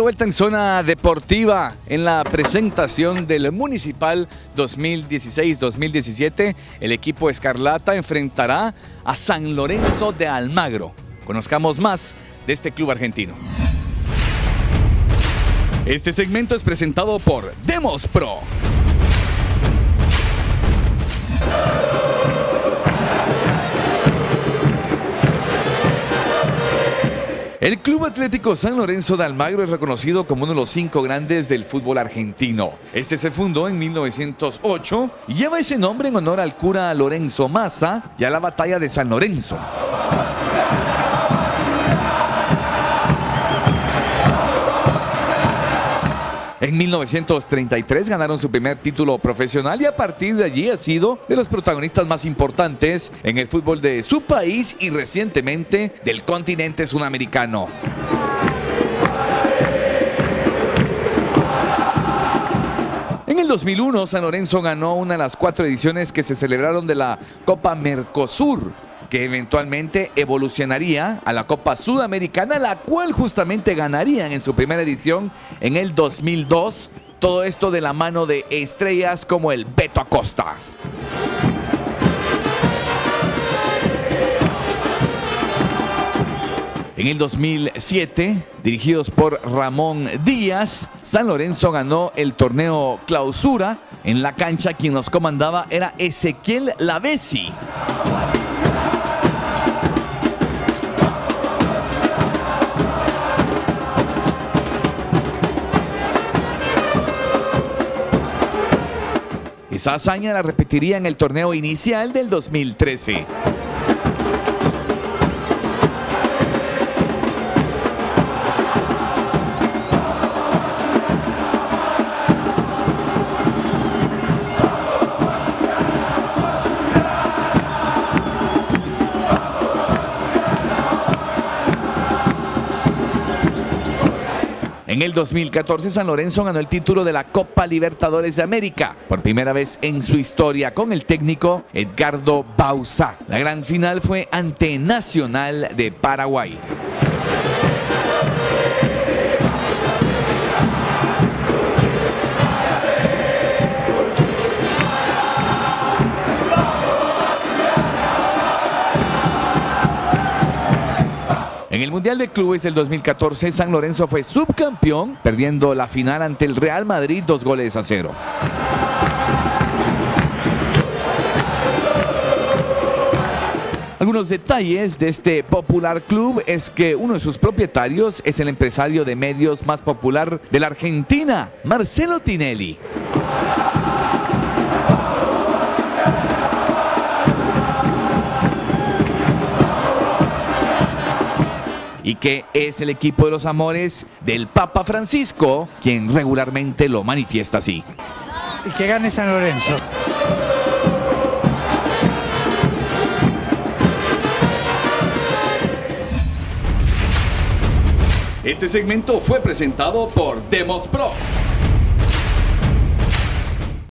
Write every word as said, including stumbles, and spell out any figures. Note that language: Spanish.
vuelta en Zona Deportiva en la presentación del Municipal dos mil dieciséis dos mil diecisiete. El equipo Escarlata enfrentará a San Lorenzo de Almagro. Conozcamos más de este club argentino. Este segmento es presentado por Demos Pro. El Club Atlético San Lorenzo de Almagro es reconocido como uno de los cinco grandes del fútbol argentino. Este se fundó en mil novecientos ocho y lleva ese nombre en honor al cura Lorenzo Massa y a la batalla de San Lorenzo. En mil novecientos treinta y tres ganaron su primer título profesional y a partir de allí ha sido de los protagonistas más importantes en el fútbol de su país y recientemente del continente sudamericano. En el dos mil uno, San Lorenzo ganó una de las cuatro ediciones que se celebraron de la Copa Mercosur, que eventualmente evolucionaría a la Copa Sudamericana, la cual justamente ganarían en su primera edición en el dos mil dos. Todo esto de la mano de estrellas como el Beto Acosta. En el dos mil siete, dirigidos por Ramón Díaz, San Lorenzo ganó el torneo Clausura. En la cancha quien nos comandaba era Ezequiel Lavesi. Esa hazaña la repetiría en el torneo inicial del dos mil trece. En el dos mil catorce, San Lorenzo ganó el título de la Copa Libertadores de América, por primera vez en su historia con el técnico Edgardo Bauzá. La gran final fue ante Nacional de Paraguay. En el Mundial de Clubes del dos mil catorce, San Lorenzo fue subcampeón, perdiendo la final ante el Real Madrid dos goles a cero. Algunos detalles de este popular club es que uno de sus propietarios es el empresario de medios más popular de la Argentina, Marcelo Tinelli. Y que es el equipo de los amores del Papa Francisco, quien regularmente lo manifiesta así. Y que gane San Lorenzo. Este segmento fue presentado por Demos Pro.